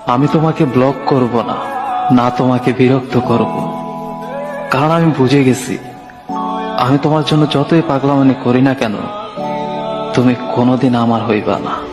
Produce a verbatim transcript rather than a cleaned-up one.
আমি তোমাকে ব্লক করব না, না তোমাকে বিরক্ত করব, কারণ আমি বুঝে গেছি আমি তোমার জন্য যতই পাগলামনি করি না কেন তুমি কোনোদিন আমার হইবা না।